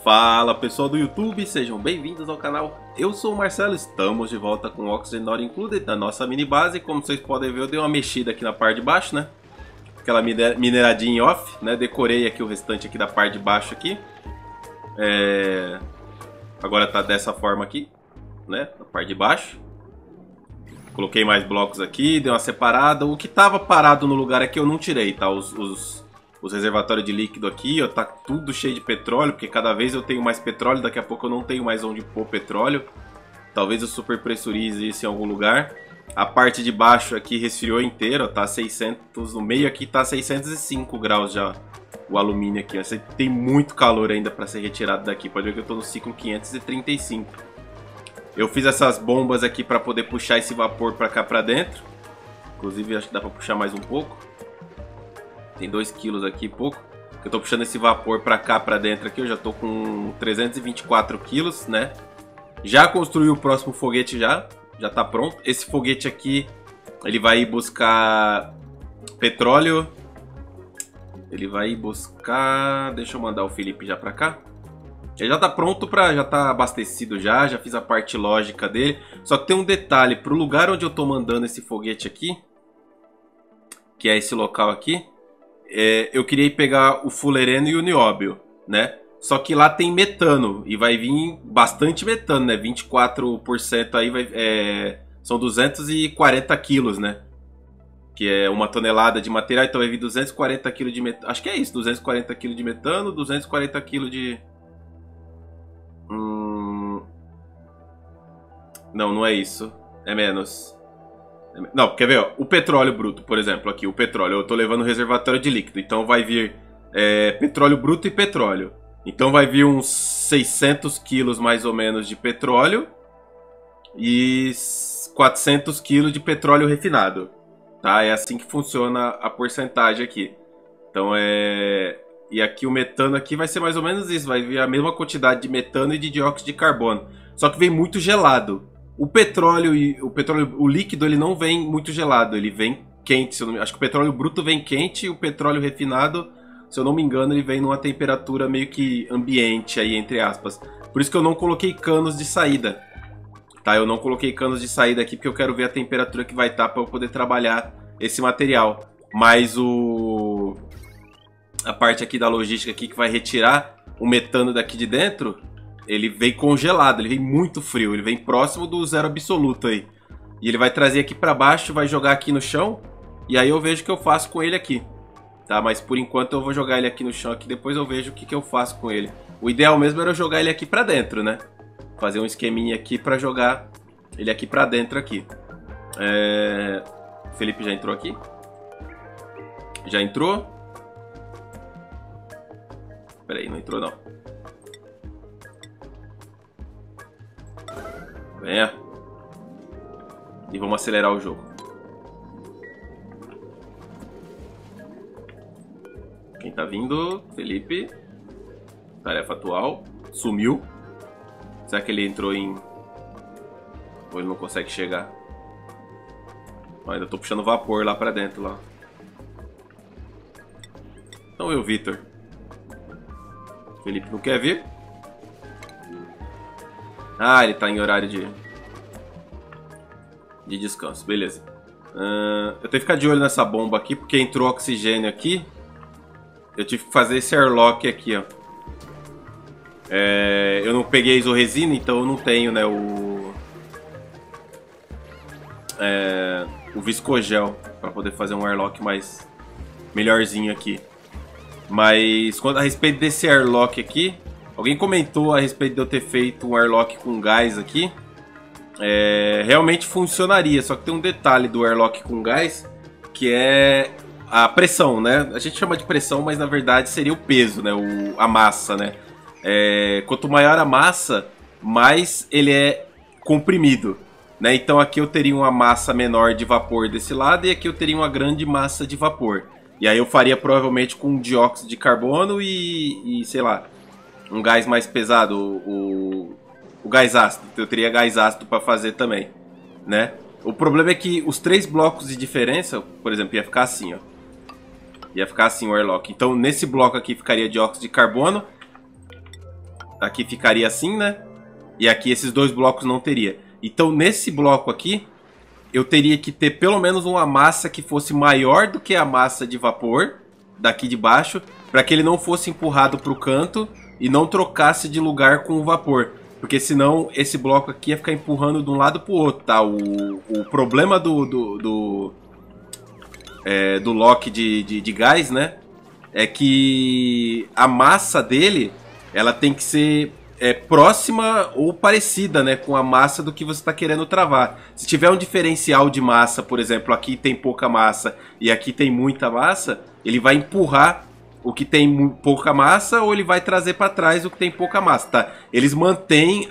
Fala pessoal do YouTube, sejam bem-vindos ao canal. Eu sou o Marcelo, estamos de volta com o Oxygen Not Included na nossa mini base. Como vocês podem ver, eu dei uma mexida aqui na parte de baixo, né? Aquela mineradinha em off, né? Decorei aqui o restante aqui da parte de baixo aqui. Agora tá dessa forma aqui, né? Na parte de baixo. Coloquei mais blocos aqui, dei uma separada. O que tava parado no lugar aqui eu não tirei, tá? Os reservatórios de líquido aqui, ó, tá tudo cheio de petróleo, porque cada vez eu tenho mais petróleo, daqui a pouco eu não tenho mais onde pôr petróleo. Talvez eu superpressurize isso em algum lugar. A parte de baixo aqui resfriou inteira, ó, tá 600, no meio aqui tá 605 graus já o alumínio aqui. Ó. Tem muito calor ainda para ser retirado daqui, pode ver que eu tô no ciclo 535. Eu fiz essas bombas aqui para poder puxar esse vapor para cá para dentro. Inclusive acho que dá para puxar mais um pouco. Tem 2 quilos aqui, pouco. Eu tô puxando esse vapor pra cá, pra dentro aqui. Eu já tô com 324 quilos, né? Já construí o próximo foguete já tá pronto. Esse foguete aqui, ele vai ir buscar petróleo. Ele vai ir buscar... Deixa eu mandar o Felipe já pra cá. Ele já tá pronto já tá abastecido já fiz a parte lógica dele. Só que tem um detalhe, pro lugar onde eu tô mandando esse foguete aqui, que é esse local aqui, eu queria ir pegar o fulereno e o nióbio, né? Só que lá tem metano e vai vir bastante metano, né? 24% aí são 240 quilos, né? Que é uma tonelada de material, então vai vir 240 quilos de metano. Acho que é isso, 240 quilos de metano, 240 quilos de... Não é isso. É menos. Não, quer ver, ó, o petróleo bruto, por exemplo, aqui, o petróleo, eu tô levando o reservatório de líquido, então vai vir petróleo bruto e petróleo. Então vai vir uns 600 quilos mais ou menos de petróleo e 400 quilos de petróleo refinado, tá? É assim que funciona a porcentagem aqui. Então E aqui o metano aqui vai ser mais ou menos isso, vai vir a mesma quantidade de metano e de dióxido de carbono, só que vem muito gelado. O petróleo, o líquido, ele não vem muito gelado, ele vem quente. Acho que o petróleo bruto vem quente e o petróleo refinado, se eu não me engano, ele vem numa temperatura meio que ambiente aí, entre aspas. Por isso que eu não coloquei canos de saída, tá? Eu não coloquei canos de saída aqui porque eu quero ver a temperatura que vai estar para eu poder trabalhar esse material. Mas a parte aqui da logística aqui que vai retirar o metano daqui de dentro, ele vem congelado, ele vem muito frio, ele vem próximo do zero absoluto aí. E ele vai trazer aqui pra baixo, vai jogar aqui no chão, e aí eu vejo o que eu faço com ele aqui. Tá, mas por enquanto eu vou jogar ele aqui no chão, aqui, depois eu vejo o que eu faço com ele. O ideal mesmo era eu jogar ele aqui pra dentro, né? Fazer um esqueminha aqui pra jogar ele aqui pra dentro aqui. O Felipe já entrou aqui? Já entrou? Pera aí, não entrou não. Venha. E vamos acelerar o jogo. Quem tá vindo? Felipe. Tarefa atual. Sumiu. Será que ele entrou em... Ou ele não consegue chegar? Ainda tô puxando vapor lá pra dentro lá. Então eu, Vitor. Felipe não quer vir? Ah, ele tá em horário de descanso, beleza. Eu tenho que ficar de olho nessa bomba aqui, porque entrou oxigênio aqui. Eu tive que fazer esse airlock aqui, ó. Eu não peguei isoresina, então eu não tenho, né, o viscogel para poder fazer um airlock mais melhorzinho aqui. Mas a respeito desse airlock aqui, alguém comentou a respeito de eu ter feito um airlock com gás aqui. Realmente funcionaria, só que tem um detalhe do airlock com gás, que é a pressão, né? A gente chama de pressão, mas na verdade seria o peso, né? A massa, né? Quanto maior a massa, mais ele é comprimido, né? Então aqui eu teria uma massa menor de vapor desse lado e aqui eu teria uma grande massa de vapor. E aí eu faria provavelmente com dióxido de carbono e sei lá, um gás mais pesado, o gás ácido. Eu teria gás ácido para fazer também, né? O problema é que os 3 blocos de diferença, por exemplo, ia ficar assim, ó. Ia ficar assim o airlock. Então nesse bloco aqui ficaria dióxido de carbono. Aqui ficaria assim, né? E aqui esses dois blocos não teria. Então nesse bloco aqui, eu teria que ter pelo menos uma massa que fosse maior do que a massa de vapor daqui de baixo, para que ele não fosse empurrado para o canto e não trocasse de lugar com o vapor. Porque senão esse bloco aqui ia ficar empurrando de um lado para o outro, tá? O problema do lock de gás, né? É que a massa dele, ela tem que ser próxima ou parecida, né, com a massa do que você está querendo travar. Se tiver um diferencial de massa, por exemplo, aqui tem pouca massa e aqui tem muita massa, ele vai empurrar o que tem pouca massa ou ele vai trazer para trás o que tem pouca massa, tá? Eles mantêm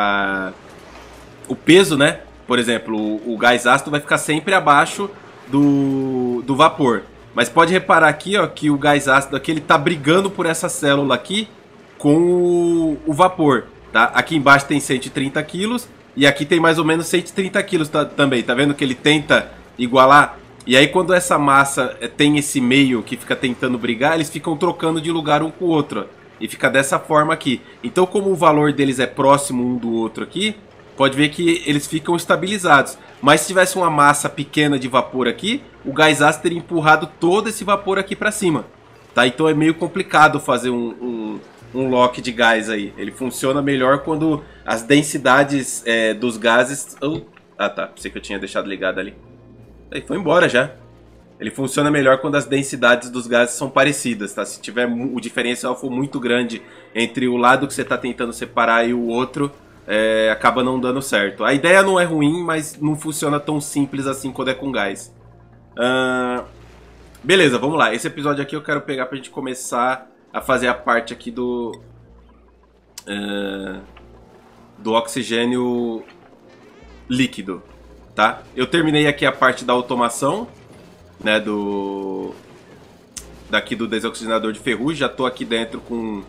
o peso, né? Por exemplo, o gás ácido vai ficar sempre abaixo do vapor. Mas pode reparar aqui, ó, que o gás ácido aqui ele tá brigando por essa célula aqui com o vapor, tá? Aqui embaixo tem 130 quilos e aqui tem mais ou menos 130 quilos também. Tá vendo que ele tenta igualar? E aí quando essa massa tem esse meio que fica tentando brigar, eles ficam trocando de lugar um com o outro, ó, e fica dessa forma aqui. Então como o valor deles é próximo um do outro aqui, pode ver que eles ficam estabilizados. Mas se tivesse uma massa pequena de vapor aqui, o gás ácido teria empurrado todo esse vapor aqui para cima, tá? Então é meio complicado fazer um lock de gás aí. Ele funciona melhor quando as densidades dos gases... Ah tá, pensei que eu tinha deixado ligado ali. Aí foi embora já. Ele funciona melhor quando as densidades dos gases são parecidas, tá? Se tiver o diferencial for muito grande entre o lado que você está tentando separar e o outro, acaba não dando certo. A ideia não é ruim, mas não funciona tão simples assim quando é com gás. Beleza, vamos lá. Esse episódio aqui eu quero pegar pra gente começar a fazer a parte aqui do oxigênio líquido, tá? Eu terminei aqui a parte da automação, né, daqui do desoxigenador de ferrugem. Já tô aqui dentro com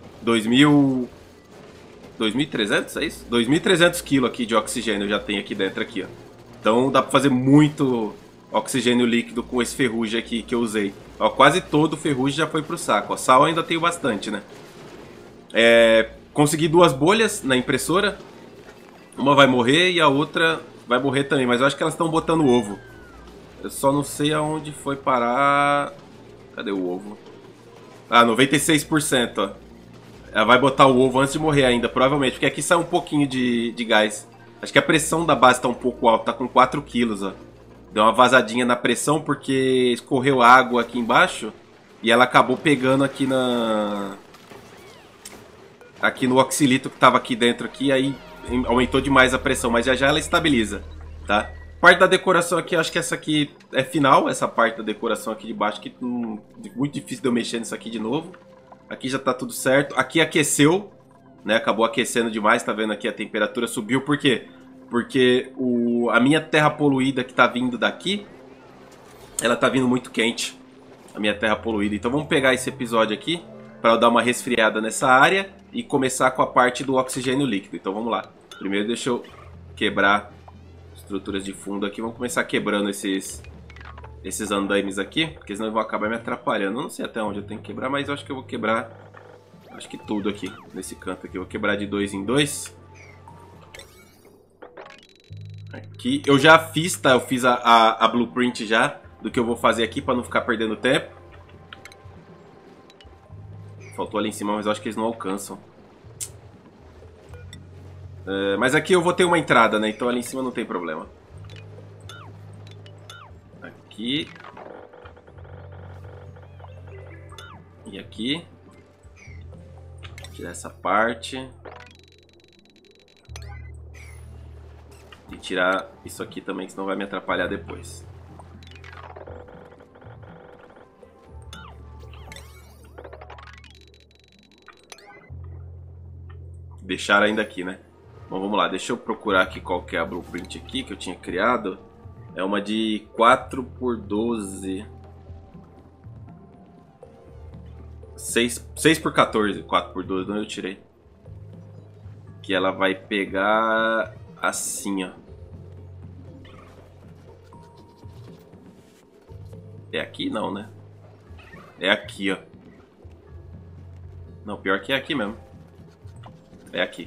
2.300, é isso? 2.300 kg aqui de oxigênio eu já tenho aqui dentro aqui, ó. Então dá pra fazer muito oxigênio líquido com esse ferrugem aqui que eu usei. Ó, quase todo o ferrugem já foi pro saco. Ó, sal eu ainda tenho bastante, né? Consegui 2 bolhas na impressora. Uma vai morrer e a outra vai morrer também. Mas eu acho que elas estão botando ovo. Eu só não sei aonde foi parar... Cadê o ovo? Ah, 96%, ó. Ela vai botar o ovo antes de morrer ainda, provavelmente. Porque aqui sai um pouquinho de gás. Acho que a pressão da base tá um pouco alta. Tá com 4 quilos, ó. Deu uma vazadinha na pressão porque escorreu água aqui embaixo e ela acabou pegando aqui no oxilito que estava aqui dentro aqui, aí aumentou demais a pressão, mas já ela estabiliza, tá? Parte da decoração aqui, acho que essa aqui é final, essa parte da decoração aqui de baixo, que muito difícil de eu mexer nisso aqui de novo. Aqui já tá tudo certo. Aqui aqueceu, né? Acabou aquecendo demais, tá vendo aqui a temperatura subiu, por quê? Porque a minha terra poluída que tá vindo daqui, ela tá vindo muito quente. A minha terra poluída. Então vamos pegar esse episódio aqui para eu dar uma resfriada nessa área e começar com a parte do oxigênio líquido. Então vamos lá. Primeiro deixa eu quebrar estruturas de fundo aqui. Vamos começar quebrando esses andaimes aqui, porque senão vão acabar me atrapalhando. Eu não sei até onde eu tenho que quebrar, mas eu acho que eu vou quebrar, acho que tudo aqui, nesse canto aqui. Eu vou quebrar de 2 em 2. Aqui, eu já fiz, tá? Eu fiz a blueprint já do que eu vou fazer aqui para não ficar perdendo tempo. Faltou ali em cima, mas eu acho que eles não alcançam. Mas aqui eu vou ter uma entrada, né? Então ali em cima não tem problema. Aqui. E aqui. Tirar essa parte. E tirar isso aqui também, que senão vai me atrapalhar depois. Deixar ainda aqui, né? Bom, vamos lá. Deixa eu procurar aqui qual que é a blueprint aqui que eu tinha criado. É uma de 4x12. 6x14. 4x12, não eu tirei. Que ela vai pegar assim, ó. É aqui? Não, né? É aqui, ó. Não, pior que é aqui mesmo. É aqui.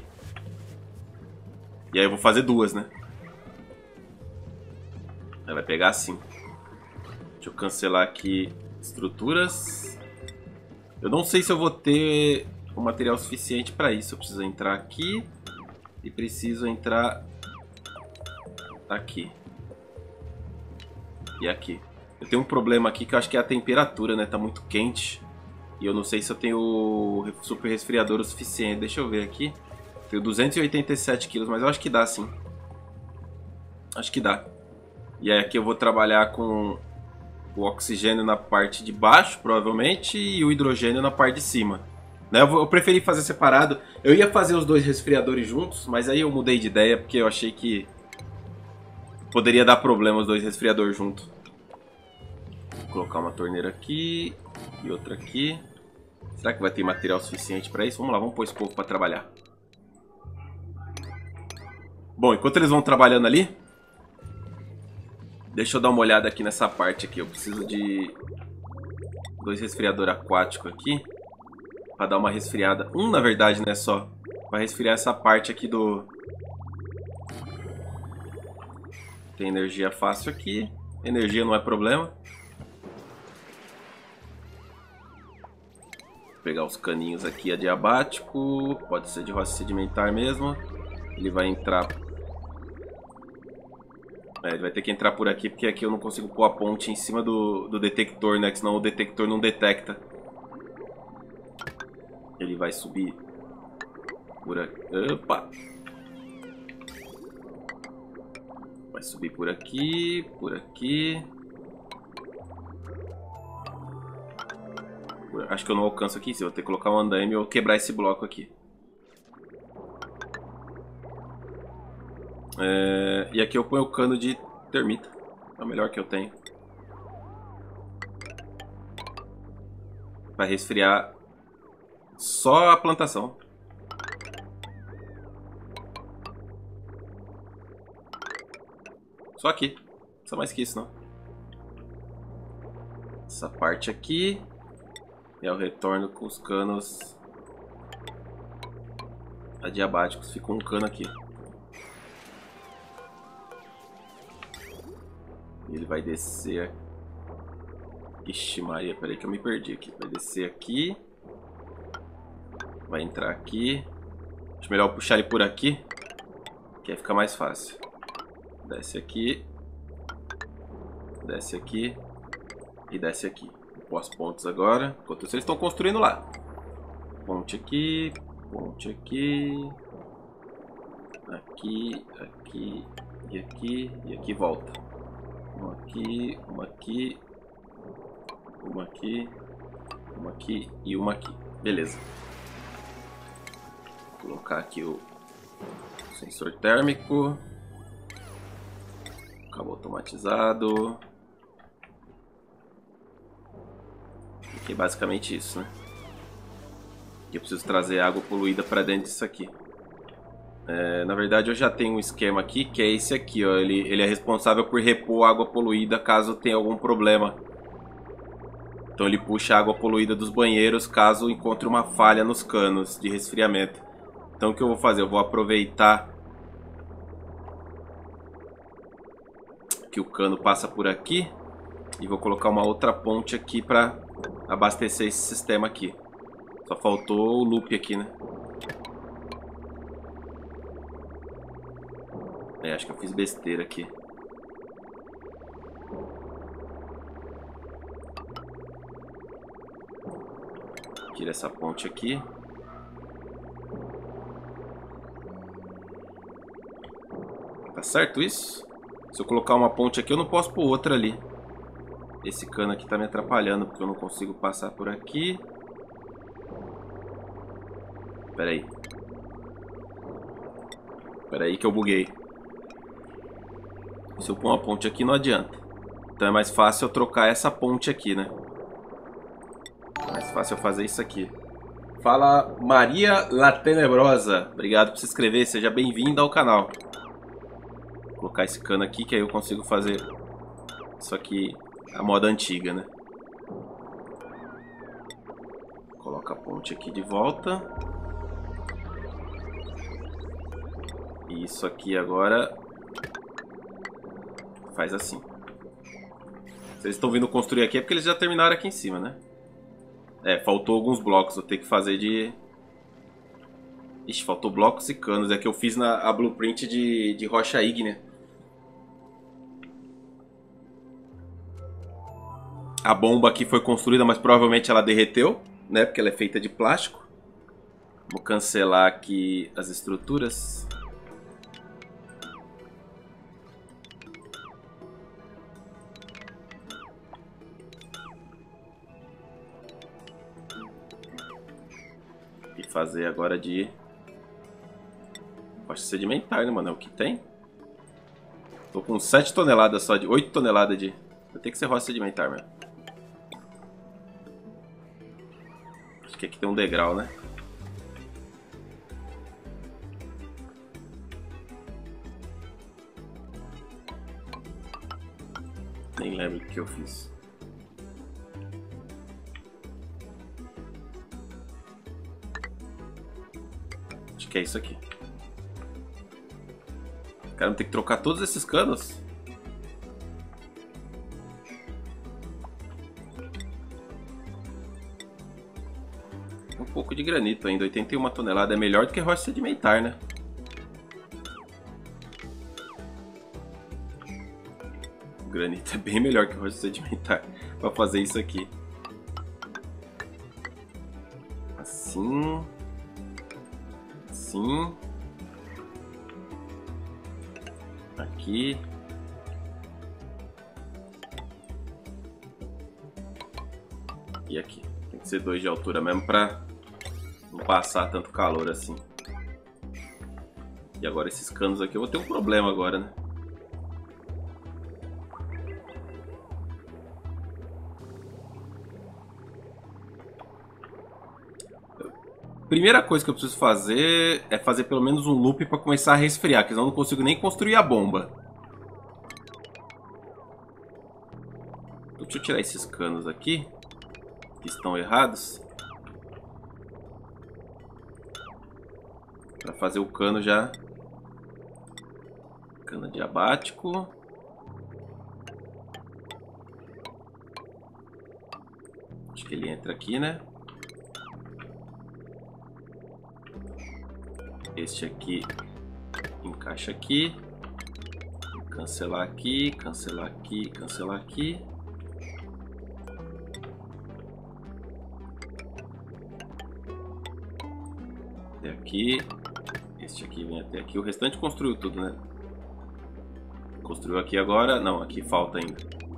E aí eu vou fazer duas, né? Aí vai pegar assim. Deixa eu cancelar aqui estruturas. Eu não sei se eu vou ter o material suficiente para isso. Eu preciso entrar aqui e preciso entrar aqui e aqui. Eu tenho um problema aqui que eu acho que é a temperatura, né? Tá muito quente e eu não sei se eu tenho o super resfriador o suficiente. Deixa eu ver aqui. Tenho 287 quilos, mas eu acho que dá sim. Acho que dá. E aí aqui eu vou trabalhar com o oxigênio na parte de baixo, provavelmente, e o hidrogênio na parte de cima. Né? Eu preferi fazer separado. Eu ia fazer os dois resfriadores juntos, mas aí eu mudei de ideia porque eu achei que poderia dar problema os dois resfriadores juntos. Vou colocar uma torneira aqui e outra aqui. Será que vai ter material suficiente para isso? Vamos lá, vamos pôr esse povo para trabalhar. Bom, enquanto eles vão trabalhando ali, deixa eu dar uma olhada aqui nessa parte aqui. Eu preciso de dois resfriadores aquáticos aqui para dar uma resfriada. Um, na verdade, né, só. Para resfriar essa parte aqui do... Tem energia fácil aqui. Energia não é problema. Vou pegar os caninhos aqui adiabático. Pode ser de rocha sedimentar mesmo. Ele vai entrar... ele vai ter que entrar por aqui, porque aqui eu não consigo pôr a ponte em cima do detector, né? Que senão o detector não detecta. Ele vai subir por aqui. Opa! Vai subir por aqui, por aqui. Acho que eu não alcanço aqui, se eu vou ter que colocar um andaime ou quebrar esse bloco aqui. E aqui eu ponho o cano de termita. É o melhor que eu tenho. Vai resfriar só a plantação. Só aqui. Não precisa mais que isso, não. Essa parte aqui. E eu retorno com os canos adiabáticos. Fica um cano aqui. Ele vai descer. Ixi Maria, peraí que eu me perdi aqui. Vai descer aqui. Vai entrar aqui. Acho melhor eu puxar ele por aqui, que aí fica mais fácil. Desce aqui. Desce aqui. E desce aqui. Vou pôr as pontes agora. Enquanto vocês estão construindo lá. Ponte aqui. Ponte aqui. Aqui. Aqui. E aqui. E aqui volta. Uma aqui. Uma aqui. Uma aqui. Uma aqui. E uma aqui. Beleza. Vou colocar aqui o sensor térmico. Cabo automatizado. E é basicamente isso, né? Eu preciso trazer água poluída para dentro disso aqui. Na verdade eu já tenho um esquema aqui, que é esse aqui, ó. Ele é responsável por repor água poluída caso tenha algum problema. Então ele puxa a água poluída dos banheiros caso encontre uma falha nos canos de resfriamento. Então o que eu vou fazer? Eu vou aproveitar que o cano passa por aqui e vou colocar uma outra ponte aqui para abastecer esse sistema aqui. Só faltou o loop aqui, né? Acho que eu fiz besteira aqui. Tira essa ponte aqui. Tá certo isso? Se eu colocar uma ponte aqui, eu não posso pôr outra ali. Esse cano aqui tá me atrapalhando, porque eu não consigo passar por aqui. Pera aí. Pera aí que eu buguei. Se eu pôr uma ponte aqui, não adianta. Então é mais fácil eu trocar essa ponte aqui, né? É mais fácil eu fazer isso aqui. Fala Maria La Tenebrosa. Obrigado por se inscrever. Seja bem-vindo ao canal. Vou colocar esse cano aqui, que aí eu consigo fazer isso aqui a moda antiga, né? Coloca a ponte aqui de volta. E isso aqui agora faz assim. Se eles estão vindo construir aqui é porque eles já terminaram aqui em cima, né? É, faltou alguns blocos. Vou ter que fazer de... Ixi, faltou blocos e canos. É que eu fiz a blueprint de rocha ígnea. A bomba aqui foi construída, mas provavelmente ela derreteu, né? Porque ela é feita de plástico. Vou cancelar aqui as estruturas. E fazer agora de... Rocha sedimentar, né, mano? É o que tem. Tô com 7 toneladas só de... 8 toneladas de... Vai ter que ser rocha sedimentar mesmo. Acho que aqui tem um degrau, né? Nem lembro o que eu fiz. Acho que é isso aqui. Caramba, tem que trocar todos esses canos? Um pouco de granito ainda, 81 toneladas. É melhor do que rocha sedimentar, né? O granito é bem melhor que rocha sedimentar para fazer isso aqui. Assim. Assim. Aqui. E aqui. Tem que ser 2 de altura mesmo pra não passar tanto calor assim. E agora esses canos aqui eu vou ter um problema agora, né? Primeira coisa que eu preciso fazer é fazer pelo menos um loop para começar a resfriar, porque senão eu não consigo nem construir a bomba. Então, deixa eu tirar esses canos aqui, que estão errados. Para fazer o cano já. Cano diabático. Acho que ele entra aqui, né? Este aqui encaixa aqui. Cancelar aqui, cancelar aqui, cancelar aqui. Até aqui. Este aqui vem até aqui. O restante construiu tudo, né? Construiu aqui agora. Não, aqui falta ainda.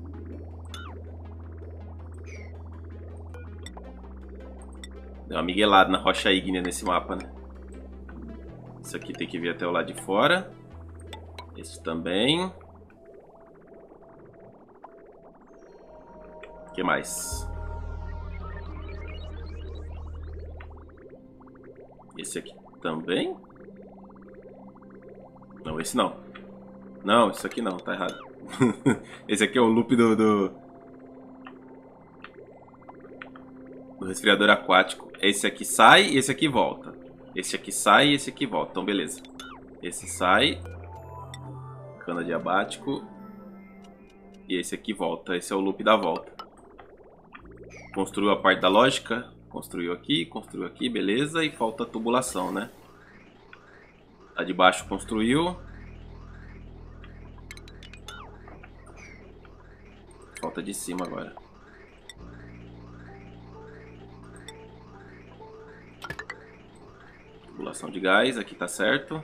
Deu uma miguelada na rocha ígnea nesse mapa, né? Isso aqui tem que vir até o lado de fora. Esse também. O que mais? Esse aqui também? Não, esse não. Não, isso aqui não, tá errado. Esse aqui é o loop do resfriador aquático. Esse aqui sai e esse aqui volta. Esse aqui sai e esse aqui volta. Então, beleza. Esse sai. Cana diabático. E esse aqui volta. Esse é o loop da volta. Construiu a parte da lógica. Construiu aqui, beleza. E falta a tubulação, né? A de baixo construiu. Falta de cima agora. Tubulação de gás, aqui tá certo.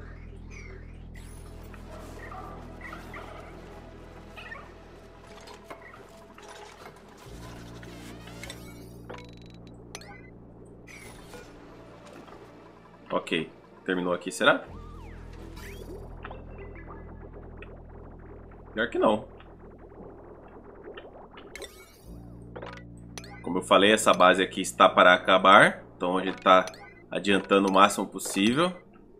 Ok, terminou aqui, será? Pior que não. Como eu falei, essa base aqui está para acabar. Então a gente está adiantando o máximo possível.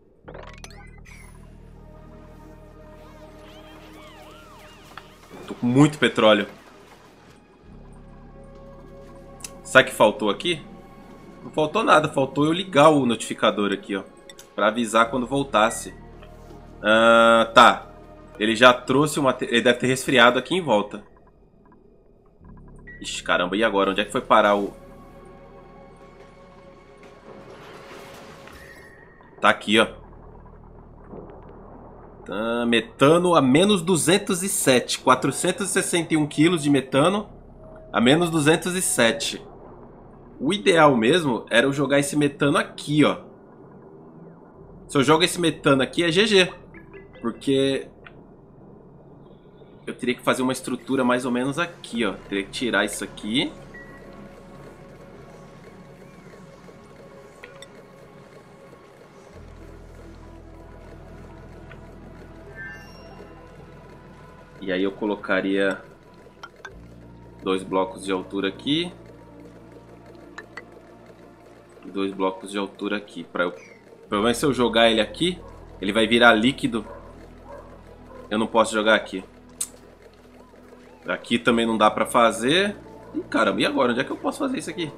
Tô com muito petróleo. Sabe o que faltou aqui? Não faltou nada, faltou eu ligar o notificador aqui, ó, para avisar quando voltasse. Tá. Ele já trouxe o material. Ele deve ter resfriado aqui em volta. Ixi, caramba, e agora? Onde é que foi parar o... Tá aqui, ó. Metano a menos 207. 461 quilos de metano a menos 207. O ideal mesmo era eu jogar esse metano aqui, ó. Se eu jogo esse metano aqui é GG. Porque eu teria que fazer uma estrutura mais ou menos aqui, ó. Teria que tirar isso aqui. E aí eu colocaria 2 blocos de altura aqui. E 2 blocos de altura aqui. Pelo menos se eu jogar ele aqui, ele vai virar líquido. Eu não posso jogar aqui. Aqui também não dá pra fazer. Ih, caramba, e agora? Onde é que eu posso fazer isso aqui?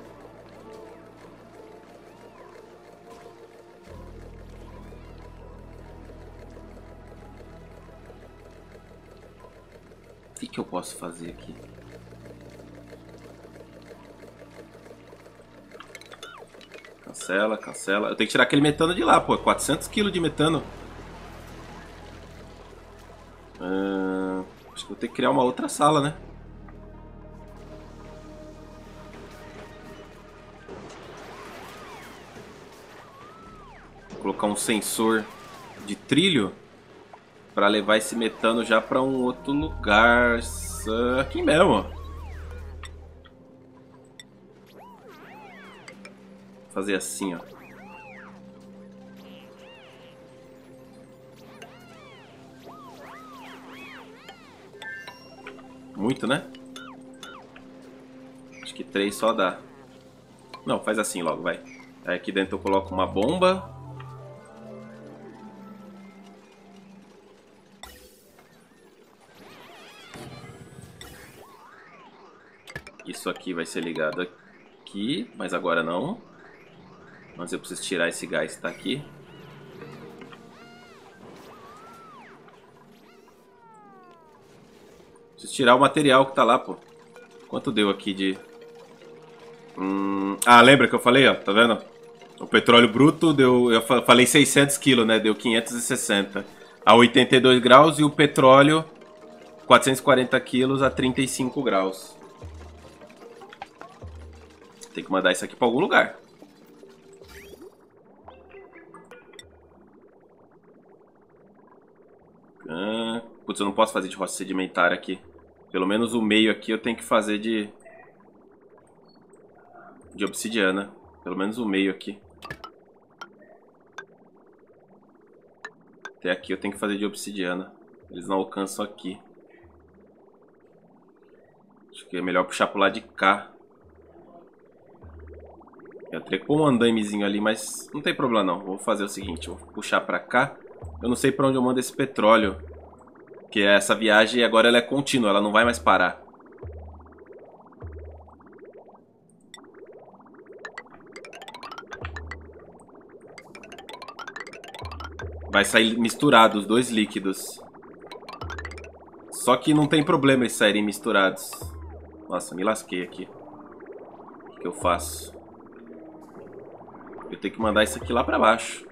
O que eu posso fazer aqui? Cancela, cancela. Eu tenho que tirar aquele metano de lá, pô. 400 kg de metano. Acho que vou ter que criar uma outra sala, né? Vou colocar um sensor de trilho para levar esse metano já para um outro lugar. Aqui mesmo, ó. Fazer assim, ó. Muito, né? Acho que 3 só dá. Não, faz assim logo, vai. Aí aqui dentro eu coloco uma bomba. Isso aqui vai ser ligado aqui, mas agora não. Mas eu preciso tirar esse gás que tá aqui. Preciso tirar o material que tá lá, pô. Quanto deu aqui de... lembra que eu falei, ó, tá vendo? O petróleo bruto deu... Eu falei 600 kg, né? Deu 560 a 82 graus e o petróleo 440 quilos a 35 graus. Tem que mandar isso aqui pra algum lugar. Putz, eu não posso fazer de rocha sedimentar aqui. Pelo menos o meio aqui eu tenho que fazer de obsidiana. Pelo menos o meio aqui. Até aqui eu tenho que fazer de obsidiana. Eles não alcançam aqui. Acho que é melhor puxar pro lado de cá. Eu teria que pôr um andaimezinho ali, mas não tem problema não. Vou fazer o seguinte, vou puxar pra cá. Eu não sei pra onde eu mando esse petróleo. Porque essa viagem agora ela é contínua, ela não vai mais parar. Vai sair misturado os dois líquidos. Só que não tem problema eles saírem misturados. Nossa, me lasquei aqui. O que eu faço? Eu tenho que mandar isso aqui lá pra baixo.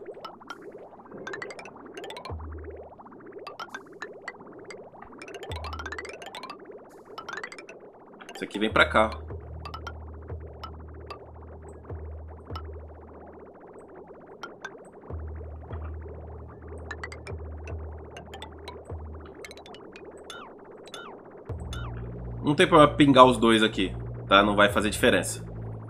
Isso aqui vem pra cá. Não tem problema pingar os dois aqui, tá? Não vai fazer diferença.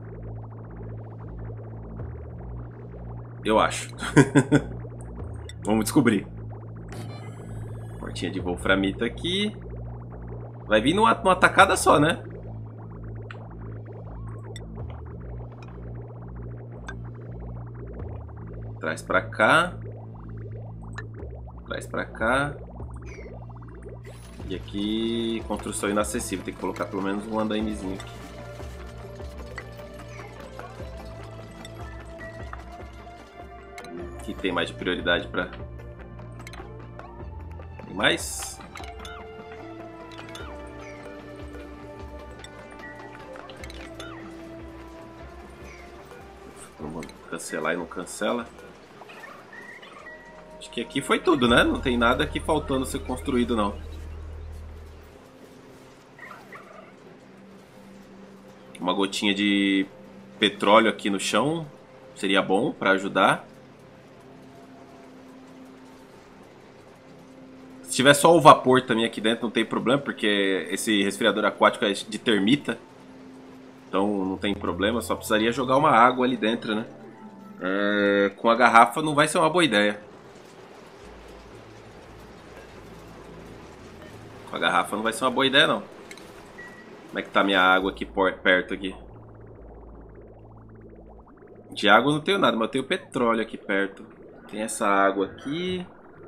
Eu acho. Vamos descobrir. Portinha de wolframita aqui. Vai vir numa tacada só, né? Traz pra cá. Traz pra cá. E aqui, construção inacessível. Tem que colocar pelo menos um andaimezinho aqui. Que tem mais de prioridade pra... Tem mais? Vamos cancelar e não cancela. Acho que aqui foi tudo, né? Não tem nada aqui faltando ser construído, não. Uma gotinha de petróleo aqui no chão seria bom para ajudar. Se tiver só o vapor também aqui dentro não tem problema, porque esse resfriador aquático é de termita. Então não tem problema, só precisaria jogar uma água ali dentro, né? Com a garrafa não vai ser uma boa ideia. Com a garrafa não vai ser uma boa ideia, não. Como é que tá minha água aqui perto aqui? De água eu não tenho nada, mas eu tenho petróleo aqui perto. Tem essa água aqui.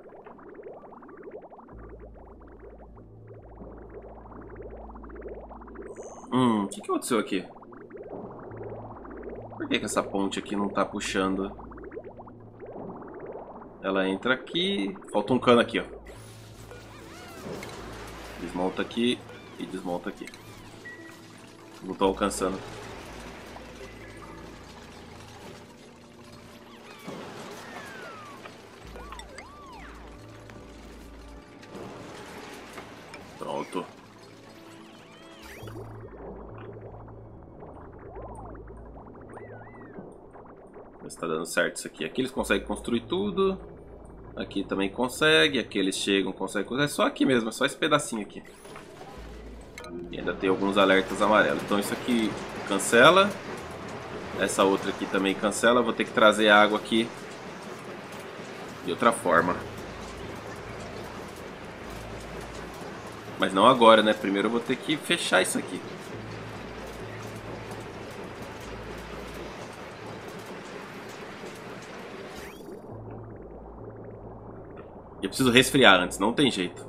O que aconteceu aqui? Por que essa ponte aqui não tá puxando? Ela entra aqui. Falta um cano aqui, ó. Desmonta aqui e desmonta aqui. Não tô alcançando. Pronto. Está dando certo isso aqui. Aqui eles conseguem construir tudo. Aqui também consegue. Aqui eles chegam, conseguem. É só aqui mesmo, é só esse pedacinho aqui. E ainda tem alguns alertas amarelos. Então isso aqui cancela. Essa outra aqui também cancela. Vou ter que trazer água aqui de outra forma. Mas não agora, né? Primeiro eu vou ter que fechar isso aqui. Eu preciso resfriar antes, não tem jeito.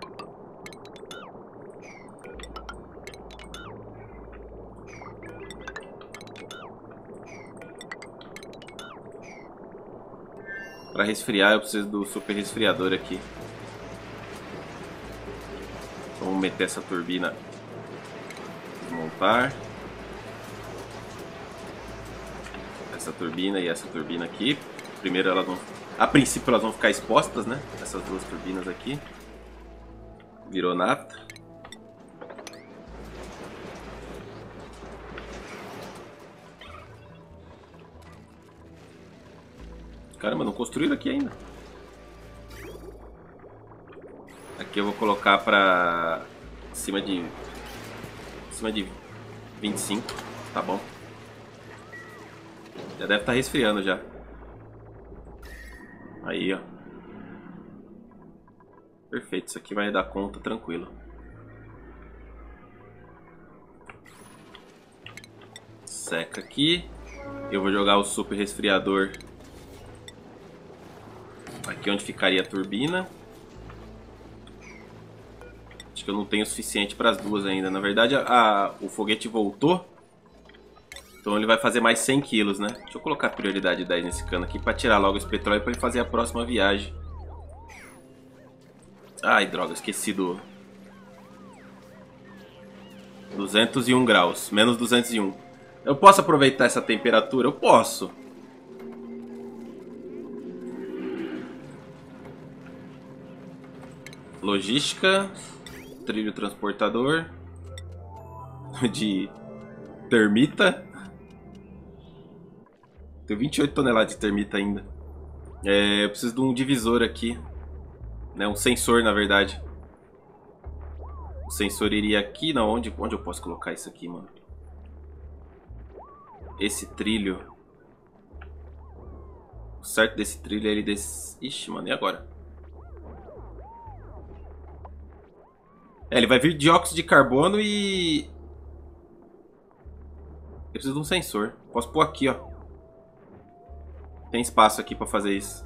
Para resfriar eu preciso do super resfriador aqui. Vamos meter essa turbina. Desmontar. Essa turbina e essa turbina aqui. Primeiro elas vão... A princípio elas vão ficar expostas, né? Essas duas turbinas aqui. Virou nafta. Caramba, não construíram aqui ainda. Aqui eu vou colocar pra cima de 25, tá bom. Já deve estar resfriando já. Aí, ó. Perfeito, isso aqui vai dar conta tranquilo. Seca aqui. Eu vou jogar o super resfriador aqui onde ficaria a turbina. Acho que eu não tenho o suficiente para as duas ainda. Na verdade, o foguete voltou. Então ele vai fazer mais 100 quilos, né? Deixa eu colocar prioridade 10 nesse cano aqui para tirar logo esse petróleo para ele fazer a próxima viagem. Ai, droga, esqueci do... 201 graus, menos 201. Eu posso aproveitar essa temperatura? Eu posso. Logística. Trilho transportador. De termita. Tenho 28 toneladas de termita ainda. Eu preciso de um divisor aqui. Né, um sensor, na verdade. O sensor iria aqui. Não, onde eu posso colocar isso aqui, mano? Esse trilho. O certo desse trilho é ele desse... Ixi, mano, e agora? Ele vai vir dióxido de carbono e... Eu preciso de um sensor. Posso pôr aqui, ó. Tem espaço aqui pra fazer isso.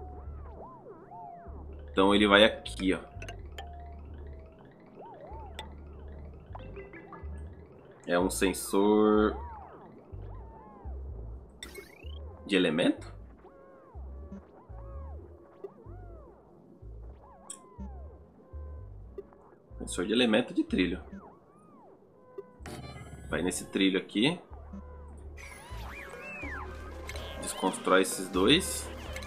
Então ele vai aqui, ó. É um sensor... de elemento? Sensor de elemento de trilho. Vai nesse trilho aqui. Desconstrói esses dois.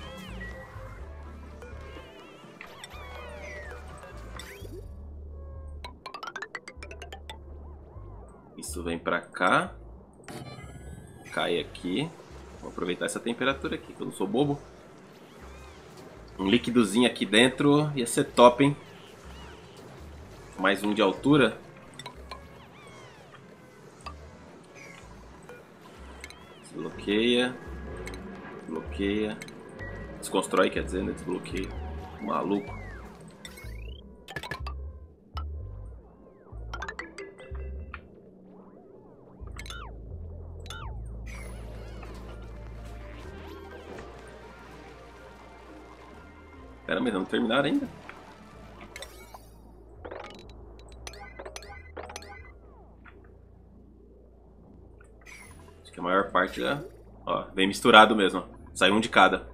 Isso vem pra cá. Cai aqui. Vou aproveitar essa temperatura aqui, que eu não sou bobo. Um líquidozinho aqui dentro ia ser top, hein? Mais um de altura. Desbloqueia. Desbloqueia. Desconstrói, quer dizer, né? Desbloqueia. Maluco. Pera, mas não terminaram ainda. Acho que a maior parte já... Ó, vem misturado mesmo, ó. Sai um de cada.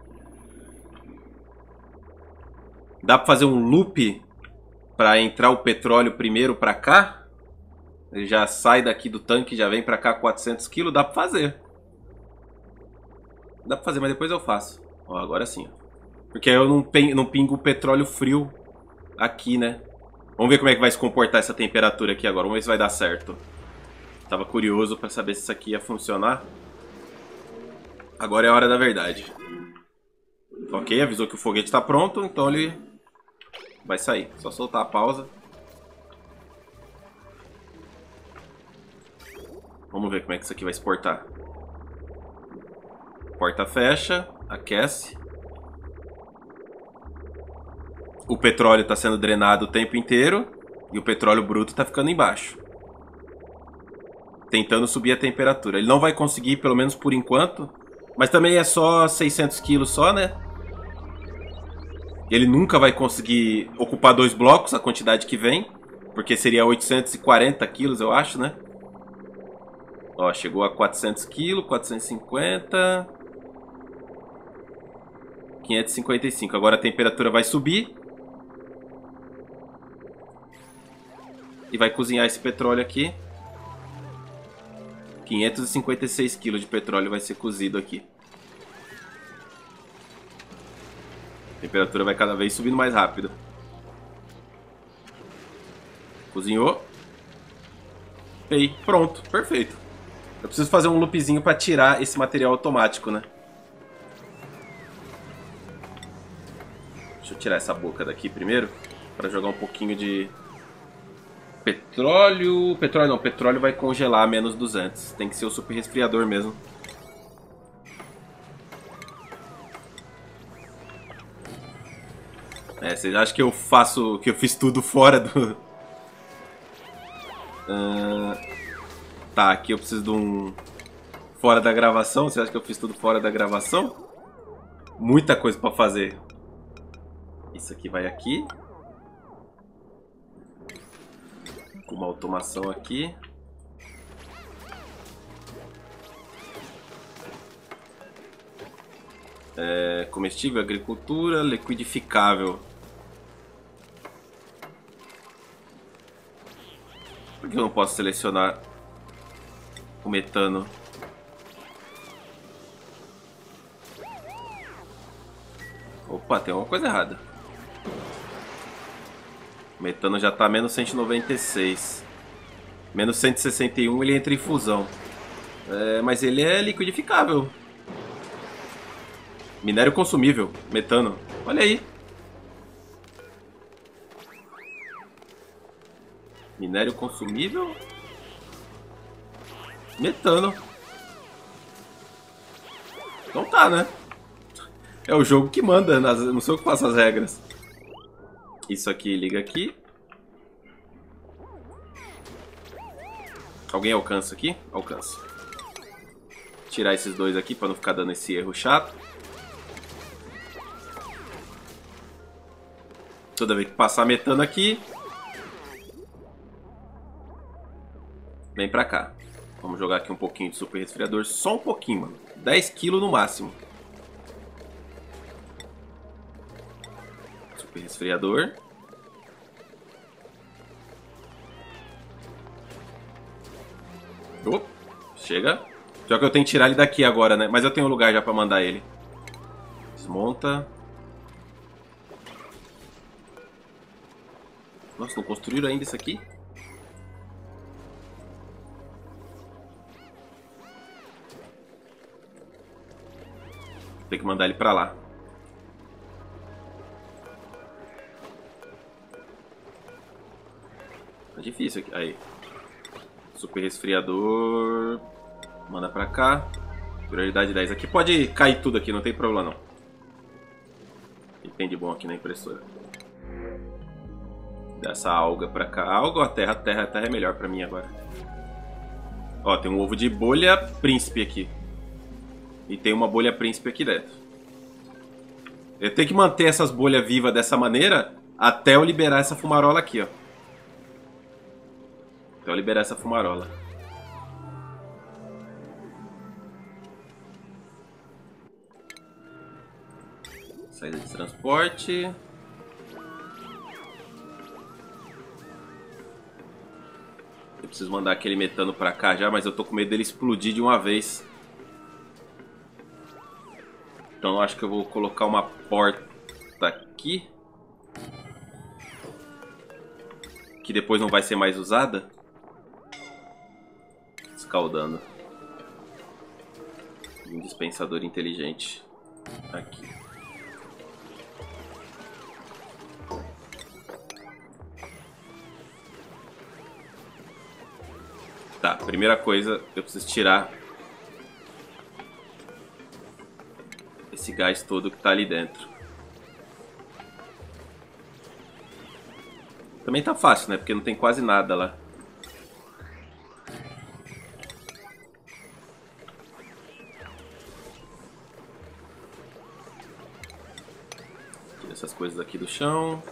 Dá pra fazer um loop pra entrar o petróleo primeiro pra cá? Ele já sai daqui do tanque e já vem pra cá 400 kg? Dá pra fazer. Dá pra fazer, mas depois eu faço. Ó, agora sim, ó. Porque aí eu não pingo o petróleo frio aqui, né? Vamos ver como é que vai se comportar essa temperatura aqui agora. Vamos ver se vai dar certo. Tava curioso pra saber se isso aqui ia funcionar. Agora é a hora da verdade. Ok, avisou que o foguete tá pronto, então ele vai sair. Só soltar a pausa. Vamos ver como é que isso aqui vai se portar. Porta fecha, aquece. O petróleo está sendo drenado o tempo inteiro e o petróleo bruto está ficando embaixo. Tentando subir a temperatura. Ele não vai conseguir, pelo menos por enquanto. Mas também é só 600 quilos só, né? Ele nunca vai conseguir ocupar 2 blocos, a quantidade que vem. Porque seria 840 quilos, eu acho, né? Ó, chegou a 400 quilos, 450... 555. Agora a temperatura vai subir. E vai cozinhar esse petróleo aqui. 556 kg de petróleo vai ser cozido aqui. A temperatura vai cada vez subindo mais rápido. Cozinhou. E pronto, perfeito. Eu preciso fazer um loopzinho para tirar esse material automático, né? Deixa eu tirar essa boca daqui primeiro, para jogar um pouquinho de petróleo. Petróleo não, petróleo vai congelar a menos 200. Tem que ser o super resfriador mesmo. É, vocês acham que eu faço, que eu fiz tudo fora do... Tá, aqui eu preciso de um... Fora da gravação, você acha que eu fiz tudo fora da gravação? Muita coisa pra fazer. Isso aqui vai aqui. Com uma automação aqui. Comestível, agricultura, liquidificável. Por que eu não posso selecionar o metano? Opa, tem alguma coisa errada. O metano já está menos 196. Menos 161 ele entra em fusão. Mas ele é liquidificável. Minério consumível, metano. Olha aí. Minério consumível. Metano. Então tá, né? É o jogo que manda, não sou eu que faço as regras. Isso aqui liga aqui. Alguém alcança aqui? Alcança. Tirar esses dois aqui para não ficar dando esse erro chato. Toda vez que passar metano aqui, vem pra cá. Vamos jogar aqui um pouquinho de super resfriador. Só um pouquinho, mano. 10 kg no máximo. Super resfriador. Chega. Só que eu tenho que tirar ele daqui agora, né? Mas eu tenho um lugar já pra mandar ele. Desmonta. Nossa, não construíram ainda isso aqui? Tem que mandar ele pra lá. Tá difícil aqui. Aí. Super resfriador. Manda pra cá. Prioridade 10. Aqui pode cair tudo aqui, não tem problema não. O que tem de bom aqui na impressora? Dá essa alga pra cá. A alga ou a terra? A terra é melhor pra mim agora. Ó, tem um ovo de bolha príncipe aqui. E tem uma bolha príncipe aqui dentro. Eu tenho que manter essas bolhas vivas dessa maneira até eu liberar essa fumarola aqui, ó. Até eu liberar essa fumarola. Saída de transporte. Eu preciso mandar aquele metano pra cá já, mas eu tô com medo dele explodir de uma vez. Então eu acho que eu vou colocar uma porta aqui. Que depois não vai ser mais usada. Escaldando. Um dispensador inteligente. Aqui. Tá, primeira coisa, eu preciso tirar esse gás todo que tá ali dentro. Também tá fácil, né? Porque não tem quase nada lá. Tira essas coisas aqui do chão.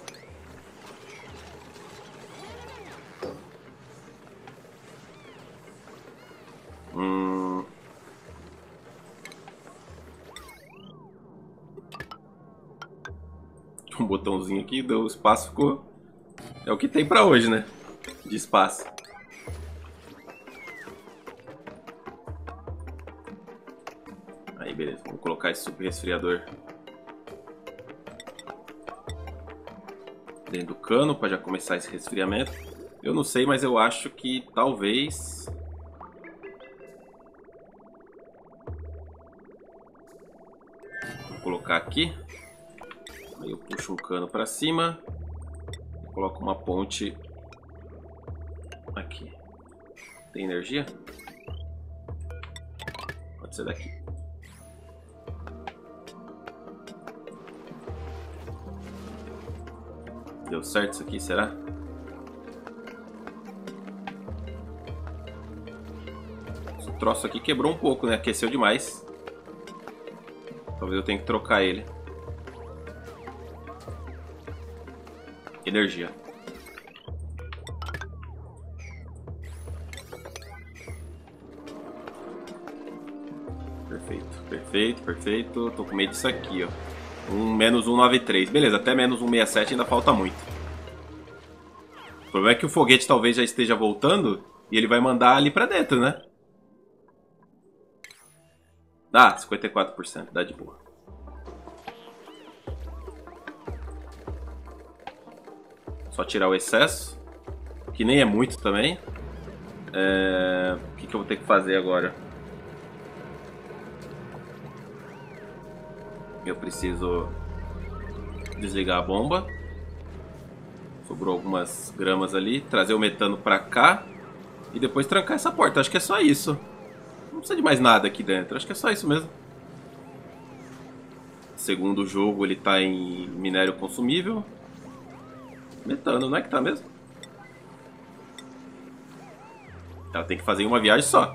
Um botãozinho aqui, deu espaço, ficou... É o que tem pra hoje, né? De espaço. Aí, beleza. Vamos colocar esse super resfriador dentro do cano pra já começar esse resfriamento. Eu não sei, mas eu acho que talvez... Vou colocar aqui. Aí eu puxo um cano pra cima. Coloco uma ponte aqui. Tem energia? Pode ser daqui. Deu certo isso aqui, será? Esse troço aqui quebrou um pouco, né? Aqueceu demais. Talvez eu tenha que trocar ele. Energia. Perfeito, perfeito, perfeito. Tô com medo disso aqui, ó. Menos 193. Beleza, até menos 167 ainda falta muito. O problema é que o foguete talvez já esteja voltando e ele vai mandar ali pra dentro, né? Dá, 54%, dá de boa. Só tirar o excesso, que nem é muito também. O que eu vou ter que fazer agora? Eu preciso desligar a bomba. Sobrou algumas gramas ali. Trazer o metano pra cá. E depois trancar essa porta. Acho que é só isso. Não precisa de mais nada aqui dentro. Acho que é só isso mesmo. Segundo o jogo, ele tá em minério consumível. Metano, não é que tá mesmo? Ela tem que fazer uma viagem só.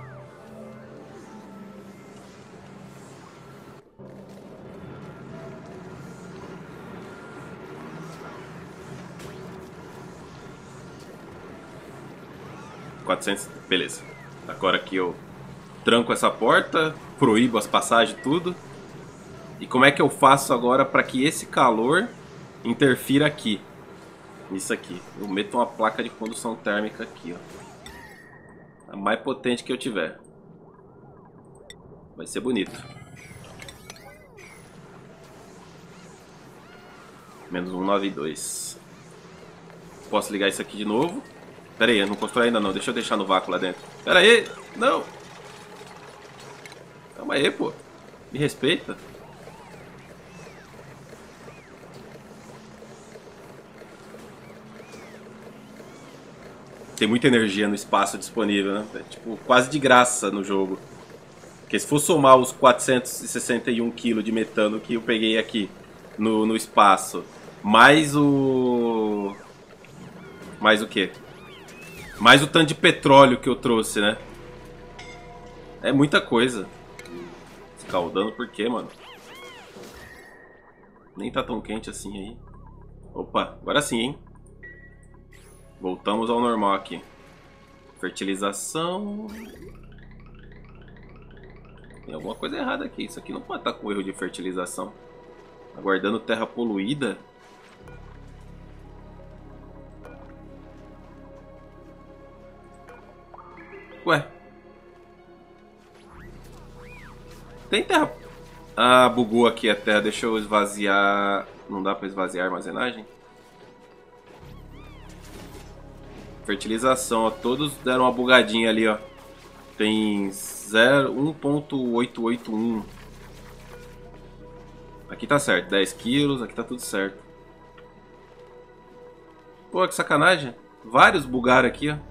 Beleza. Agora aqui eu tranco essa porta, proíbo as passagens, tudo. E como é que eu faço agora para que esse calor interfira aqui? Nisso aqui. Eu meto uma placa de condução térmica aqui, ó. A mais potente que eu tiver. Vai ser bonito. Menos 192. Posso ligar isso aqui de novo? Pera aí, eu não constrói ainda não. Deixa eu deixar no vácuo lá dentro. Pera aí! Não! Calma aí, pô. Me respeita. Tem muita energia no espaço disponível, né? É, tipo, quase de graça no jogo. Porque se for somar os 461 kg de metano que eu peguei aqui no espaço, mais o... Mais o quê? Mais o tanto de petróleo que eu trouxe, né? É muita coisa. Escaldando por quê, mano? Nem tá tão quente assim aí. Opa, agora sim, hein? Voltamos ao normal aqui. Fertilização. Tem alguma coisa errada aqui. Isso aqui não pode estar com erro de fertilização. Aguardando terra poluída. Ué. Tem terra... Ah, bugou aqui a terra. Deixa eu esvaziar... Não dá pra esvaziar a armazenagem? Fertilização, ó. Todos deram uma bugadinha ali, ó. Tem 1.881. Aqui tá certo, 10 quilos, aqui tá tudo certo. Pô, que sacanagem. Vários bugaram aqui, ó.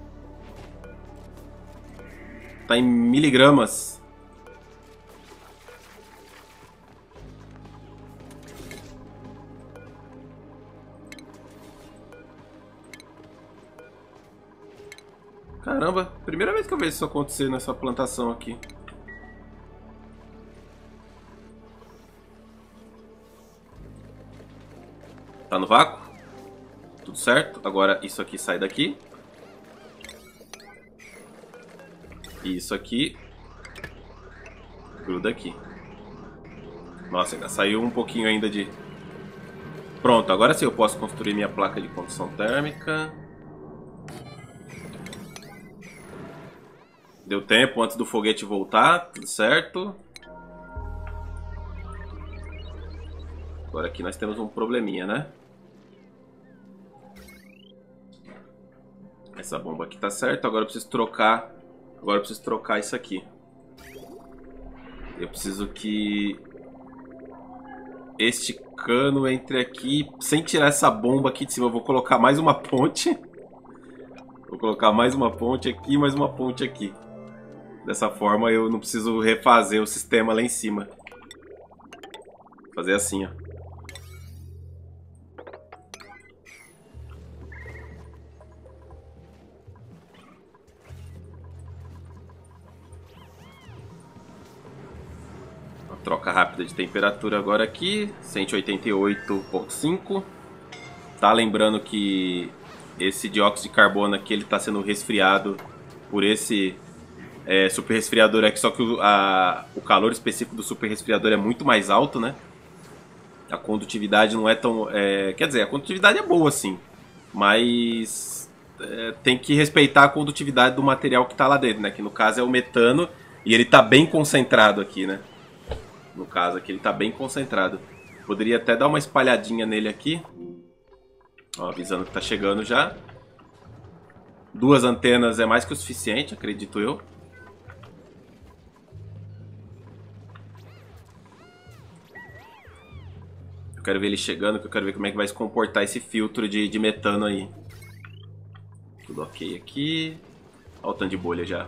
Tá em miligramas. Caramba, primeira vez que eu vejo isso acontecer nessa plantação aqui. Tá no vácuo? Tudo certo. Agora isso aqui sai daqui. E isso aqui gruda aqui. Nossa, ainda saiu um pouquinho ainda de... Pronto, agora sim eu posso construir minha placa de condução térmica. Deu tempo antes do foguete voltar, tudo certo. Agora aqui nós temos um probleminha, né? Essa bomba aqui tá certa, agora eu preciso trocar. Agora eu preciso trocar isso aqui. Eu preciso que este cano entre aqui, sem tirar essa bomba aqui de cima. Eu vou colocar mais uma ponte. Vou colocar mais uma ponte aqui, mais uma ponte aqui. Dessa forma eu não preciso refazer o sistema lá em cima. Vou fazer assim, ó. Uma troca rápida de temperatura agora aqui. 188,5. Tá lembrando que esse dióxido de carbono aqui ele está sendo resfriado por esse super resfriador aqui, só que o calor específico do super resfriador é muito mais alto, né? A condutividade não é tão... quer dizer, a condutividade é boa, sim, mas tem que respeitar a condutividade do material que está lá dentro, né? Que no caso é o metano e ele está bem concentrado aqui, né? No caso aqui ele está bem concentrado. Poderia até dar uma espalhadinha nele aqui. Ó, avisando que está chegando já. 2 antenas é mais que o suficiente, acredito eu. Eu quero ver ele chegando, que eu quero ver como é que vai se comportar esse filtro de metano aí. Tudo ok aqui. Olha o tanto de bolha já.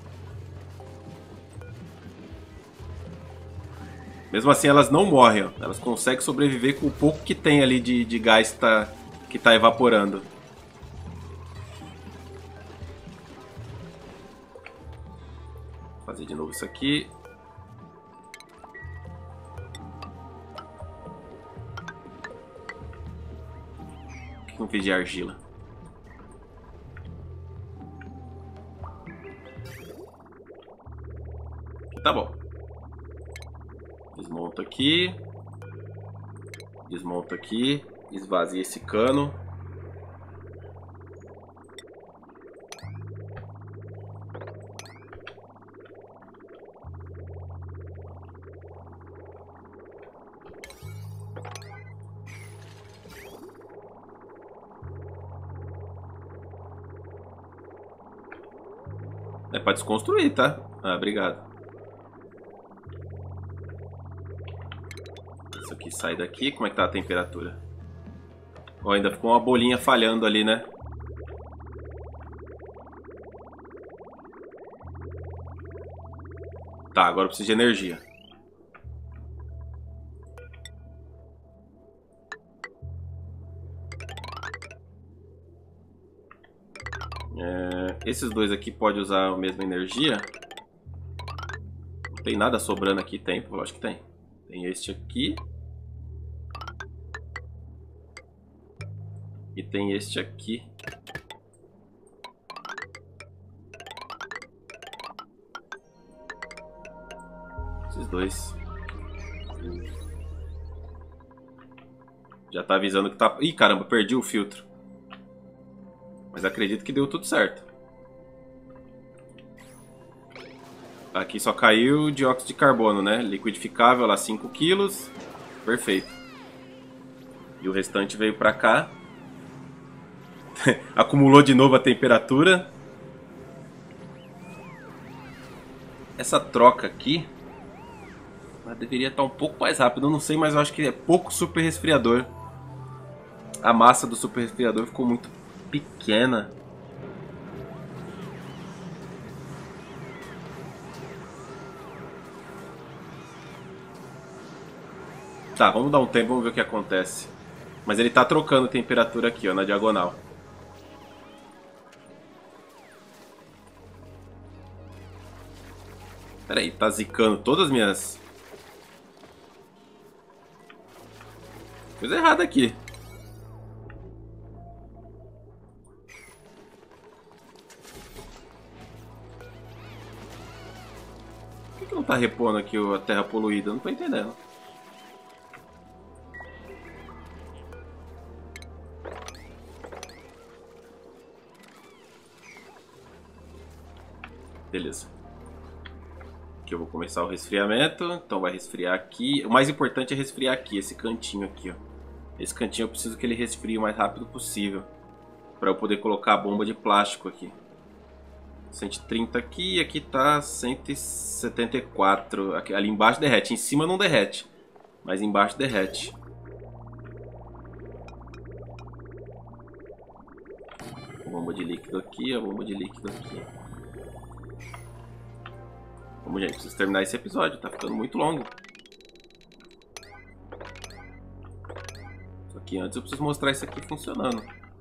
Mesmo assim elas não morrem, ó. Elas conseguem sobreviver com o pouco que tem ali de gás que tá evaporando. Vou fazer de novo isso aqui. Por que não fiz de argila? Tá bom. Desmonto aqui. Desmonto aqui. Esvazia esse cano. É pra desconstruir, tá? Ah, obrigado. Isso aqui sai daqui. Como é que tá a temperatura? Oh, ainda ficou uma bolinha falhando ali, né? Tá, agora eu preciso de energia. Esses dois aqui podem usar a mesma energia. Não tem nada sobrando aqui, tem? Eu acho que tem. Tem este aqui. E tem este aqui. Esses dois. Já tá avisando que tá... Ih, caramba, perdi o filtro. Mas acredito que deu tudo certo. Aqui só caiu dióxido de carbono, né? Liquidificável lá 5 quilos. Perfeito. E o restante veio pra cá. Acumulou de novo a temperatura. Essa troca aqui... ela deveria estar um pouco mais rápido. Eu não sei, mas eu acho que é pouco super resfriador. A massa do super resfriador ficou muito pequena. Tá, vamos dar um tempo, vamos ver o que acontece. Mas ele tá trocando temperatura aqui, ó, na diagonal. Pera aí, tá zicando todas as minhas... coisa errada aqui. Por que não tá repondo aqui a terra poluída? Eu não tô entendendo. Beleza. Aqui eu vou começar o resfriamento. Então vai resfriar aqui. O mais importante é resfriar aqui, esse cantinho aqui, ó. Esse cantinho eu preciso que ele resfrie o mais rápido possível. Para eu poder colocar a bomba de plástico aqui. 130 aqui e aqui tá 174. Aqui, ali embaixo derrete. Em cima não derrete. Mas embaixo derrete. A bomba de líquido aqui, a bomba de líquido aqui. Vamos, gente, preciso terminar esse episódio, tá ficando muito longo. Só que antes eu preciso mostrar isso aqui funcionando.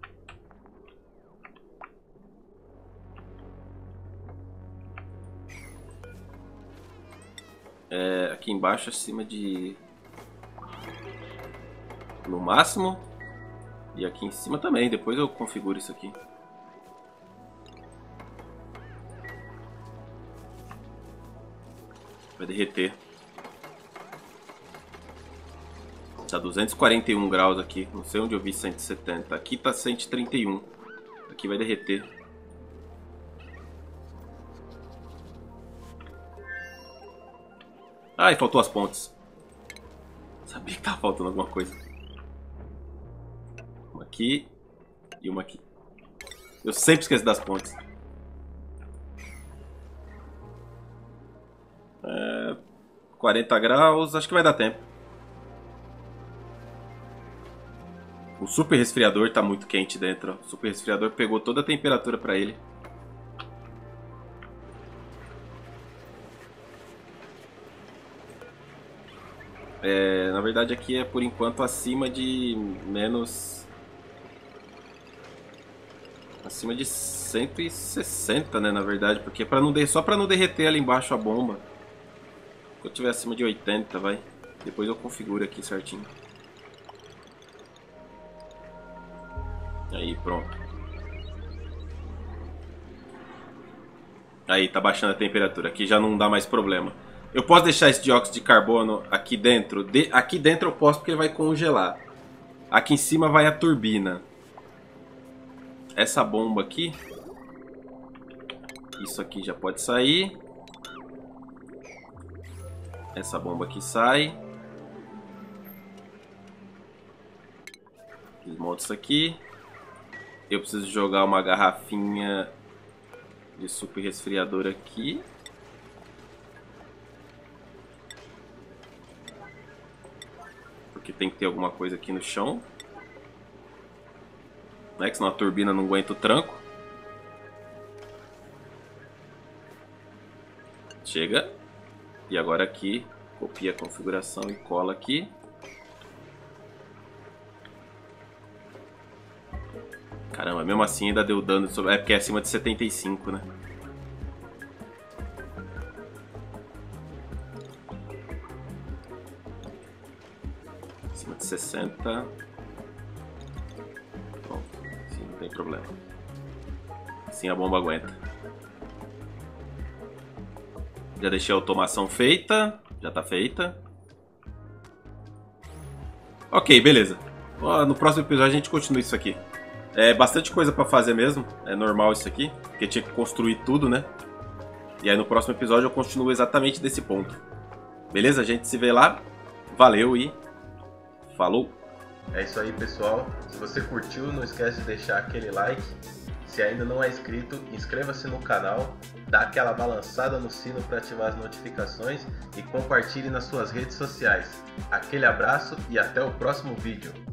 Aqui embaixo, acima de... no máximo. E aqui em cima também, depois eu configuro isso aqui. Vai derreter. Tá 241 graus aqui. Não sei onde eu vi 170. Aqui tá 131. Aqui vai derreter. Ai, faltou as pontes. Sabia que tava faltando alguma coisa. Uma aqui e uma aqui. Eu sempre esqueço das pontes. 40 graus, acho que vai dar tempo. O super resfriador tá muito quente dentro. Ó. O super resfriador pegou toda a temperatura pra ele. Na verdade aqui é por enquanto acima de menos... acima de 160, né, na verdade. Porque só pra não derreter ali embaixo a bomba. Quando eu tiver acima de 80, vai. Depois eu configuro aqui certinho. Aí, pronto. Aí, tá baixando a temperatura. Aqui já não dá mais problema. Eu posso deixar esse dióxido de carbono aqui dentro. Aqui dentro eu posso porque ele vai congelar. Aqui em cima vai a turbina. Essa bomba aqui. Isso aqui já pode sair. Essa bomba aqui sai. Desmonta isso aqui. Eu preciso jogar uma garrafinha de suco e resfriador aqui. Porque tem que ter alguma coisa aqui no chão. Né? Que senão a turbina não aguenta o tranco. Chega. E agora aqui, copia a configuração e cola aqui. Caramba, mesmo assim ainda deu dano. É porque é acima de 75, né? Acima de 60. Bom, assim não tem problema. Assim a bomba aguenta. Já deixei a automação feita. Já tá feita. Ok, beleza. No próximo episódio a gente continua isso aqui. É bastante coisa pra fazer mesmo. É normal isso aqui. Porque tinha que construir tudo, né? E aí no próximo episódio eu continuo exatamente desse ponto. Beleza? A gente se vê lá. Valeu e falou! É isso aí, pessoal. Se você curtiu, não esquece de deixar aquele like. Se ainda não é inscrito, inscreva-se no canal, dá aquela balançada no sino para ativar as notificações e compartilhe nas suas redes sociais. Aquele abraço e até o próximo vídeo.